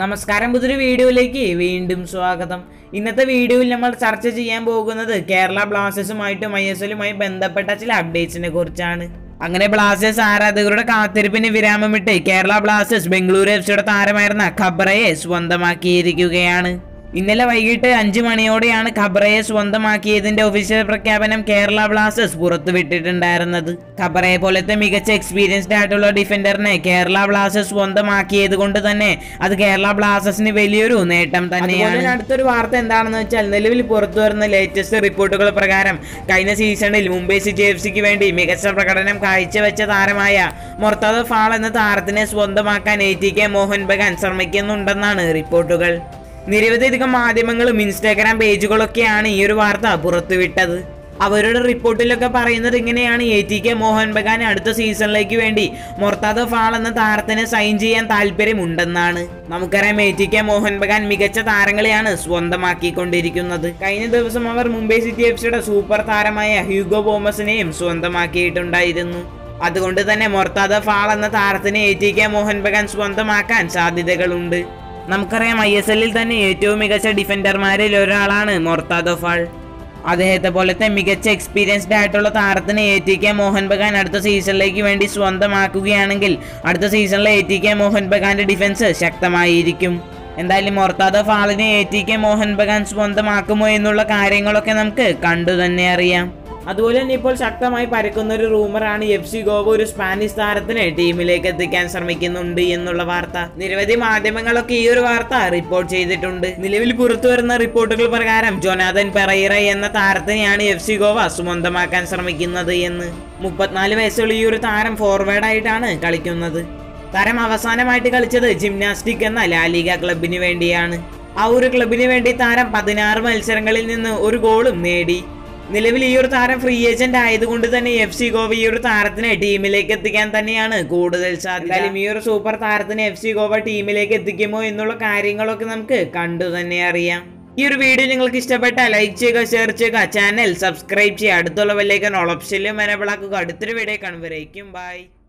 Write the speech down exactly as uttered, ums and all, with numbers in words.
നമസ്കാരം, പുതിയൊരു വീഡിയോയിലേക്ക് വീണ്ടും സ്വാഗതം. ഇന്നത്തെ വീഡിയോയിൽ നമ്മൾ ചർച്ച ചെയ്യാൻ പോകുന്നത് കേരള ബ്ലാസ്റ്റേഴ്സുമായിട്ടും ഐ എസ് എല്ലുമായി ബന്ധപ്പെട്ട ചില അപ്ഡേറ്റ്സിനെ കുറിച്ചാണ്. അങ്ങനെ ബ്ലാസ്റ്റേഴ്സ് ആരാധകരുടെ കാത്തിരിപ്പിന് വിരാമമിട്ട് കേരള ബ്ലാസ്റ്റേഴ്സ് ബംഗളൂരു എഫ് സിയുടെ താരമായിരുന്ന ഖബ്രയെ സ്വന്തമാക്കിയിരിക്കുകയാണ്. ഇന്നലെ വൈകിട്ട് അഞ്ചു മണിയോടെയാണ് ഖബ്രയെ സ്വന്തമാക്കിയതിന്റെ ഒഫീഷ്യൽ പ്രഖ്യാപനം കേരള ബ്ലാസ്റ്റേഴ്സ് പുറത്തുവിട്ടിട്ടുണ്ടായിരുന്നത്. ഖബ്രയെ പോലത്തെ മികച്ച എക്സ്പീരിയൻസ്ഡ് ആയിട്ടുള്ള ഡിഫൻഡറിനെ കേരള ബ്ലാസ്റ്റേഴ്സ് സ്വന്തമാക്കിയത് കൊണ്ട് തന്നെ അത് കേരള ബ്ലാസ്റ്റേഴ്സിന് വലിയൊരു നേട്ടം തന്നെയാണ്. അടുത്തൊരു വാർത്ത എന്താണെന്ന് വെച്ചാൽ, നിലവിൽ പുറത്തു വരുന്ന ലേറ്റസ്റ്റ് റിപ്പോർട്ടുകൾ പ്രകാരം കഴിഞ്ഞ സീസണിൽ മുംബൈ സിറ്റി എഫ് സിക്ക് വേണ്ടി മികച്ച പ്രകടനം കാഴ്ചവെച്ച താരമായ മൊർത്താദ ഫാൾ എന്ന താരത്തിനെ സ്വന്തമാക്കാൻ A T K Mohun Bagan ശ്രമിക്കുന്നുണ്ടെന്നാണ് റിപ്പോർട്ടുകൾ. നിരവധിയധികം മാധ്യമങ്ങളും ഇൻസ്റ്റാഗ്രാം പേജുകളൊക്കെയാണ് ഈ ഒരു വാർത്ത പുറത്തുവിട്ടത്. അവരുടെ റിപ്പോർട്ടിലൊക്കെ പറയുന്നത് ഇങ്ങനെയാണ്: A T K Mohun Bagan അടുത്ത സീസണിലേക്ക് വേണ്ടി മൊർത്താദ ഫാൾ എന്ന താരത്തിനെ സൈൻ ചെയ്യാൻ താല്പര്യമുണ്ടെന്നാണ്. നമുക്കറിയാം, A T K Mohun Bagan മികച്ച താരങ്ങളെയാണ് സ്വന്തമാക്കിക്കൊണ്ടിരിക്കുന്നത്. കഴിഞ്ഞ ദിവസം അവർ മുംബൈ സിറ്റി എഫ് സിയുടെ സൂപ്പർ താരമായ ഹ്യൂഗോ ബോമസിനെയും സ്വന്തമാക്കിയിട്ടുണ്ടായിരുന്നു. അതുകൊണ്ട് തന്നെ മൊർത്താദ ഫാൾ എന്ന താരത്തിനെ A T K Mohun Bagan സ്വന്തമാക്കാൻ സാധ്യതകളുണ്ട്. നമുക്കറിയാം, ഐ എസ് എല്ലിൽ തന്നെ ഏറ്റവും മികച്ച ഡിഫൻഡർമാരിൽ ഒരാളാണ് മൊർത്താദ ഫാൾ. അദ്ദേഹത്തെ പോലത്തെ മികച്ച എക്സ്പീരിയൻസ്ഡ് ആയിട്ടുള്ള താരത്തിന് A T K Mohun Bagan അടുത്ത സീസണിലേക്ക് വേണ്ടി സ്വന്തമാക്കുകയാണെങ്കിൽ അടുത്ത സീസണിലെ എ ടി കെ മോഹൻ ബഗാന്റെ ഡിഫൻസ് ശക്തമായിരിക്കും. എന്തായാലും മൊർത്താദ ഫാളിനെ A T K Mohun Bagan സ്വന്തമാക്കുമോ എന്നുള്ള കാര്യങ്ങളൊക്കെ നമുക്ക് കണ്ടു തന്നെ അറിയാം. അതുപോലെ തന്നെ ഇപ്പോൾ ശക്തമായി പരക്കുന്ന ഒരു റൂമറാണ് എഫ് സി ഗോവ ഒരു സ്പാനിഷ് താരത്തിനെ ടീമിലേക്ക് എത്തിക്കാൻ ശ്രമിക്കുന്നുണ്ട് എന്നുള്ള വാർത്ത. നിരവധി മാധ്യമങ്ങളൊക്കെ ഈ ഒരു വാർത്ത റിപ്പോർട്ട് ചെയ്തിട്ടുണ്ട്. നിലവിൽ പുറത്തു വരുന്ന റിപ്പോർട്ടുകൾ പ്രകാരം ജൊനാഥൻ പെറൈറ എന്ന താരത്തിനെയാണ് എഫ് സി ഗോവ സ്വന്തമാക്കാൻ ശ്രമിക്കുന്നത് എന്ന്. മുപ്പത്തിനാല് വയസ്സുള്ള ഈ ഒരു താരം ഫോർവേഡായിട്ടാണ് കളിക്കുന്നത്. താരം അവസാനമായിട്ട് കളിച്ചത് ജിംനാസ്റ്റിക് എന്ന ലാലിഗ ക്ലബിന് വേണ്ടിയാണ്. ആ ഒരു ക്ലബിന് വേണ്ടി താരം പതിനാറ് മത്സരങ്ങളിൽ നിന്ന് ഒരു ഗോളും നേടി. നിലവിൽ ഈ ഒരു താരം ഫ്രീ ഏജന്റ് ആയതുകൊണ്ട് തന്നെ എഫ് സി ഗോവ ഈ ഒരു താരത്തിനെ ടീമിലേക്ക് എത്തിക്കാൻ തന്നെയാണ് കൂടുതൽ സാധ്യത. ഈ ഒരു സൂപ്പർ താരത്തിനെ എഫ് സി ഗോവ ടീമിലേക്ക് എത്തിക്കുമോ എന്നുള്ള കാര്യങ്ങളൊക്കെ നമുക്ക് കണ്ടു തന്നെ അറിയാം. ഈ ഒരു വീഡിയോ നിങ്ങൾക്ക് ഇഷ്ടപ്പെട്ടാൽ ലൈക്ക് ചെയ്യുക, ഷെയർ ചെയ്യുക, ചാനൽ സബ്സ്ക്രൈബ് ചെയ്യുക, അടുത്തുള്ള ബെല്ലൈക്കൺ ഓൾ ഓപ്ഷനിലും എനേബിൾ ആക്കുക. അടുത്തൊരു വീഡിയോ കാണുമ്പോഴേക്കും ബൈ.